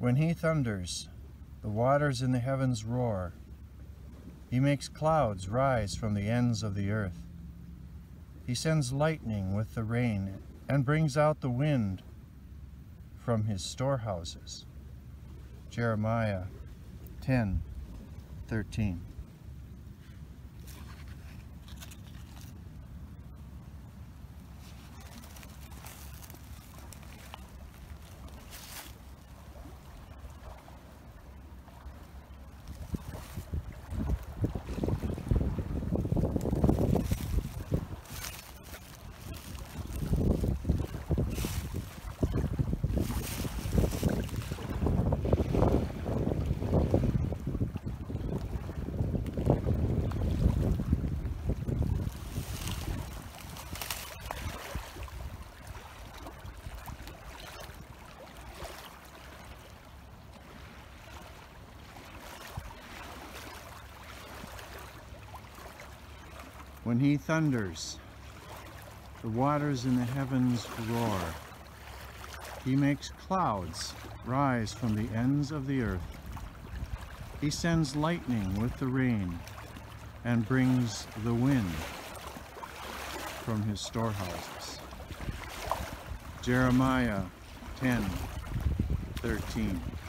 When he thunders, the waters in the heavens roar. He makes clouds rise from the ends of the earth. He sends lightning with the rain and brings out the wind from his storehouses. Jeremiah 10:13. When he thunders, the waters in the heavens roar. He makes clouds rise from the ends of the earth. He sends lightning with the rain and brings the wind from his storehouses. Jeremiah 10:13.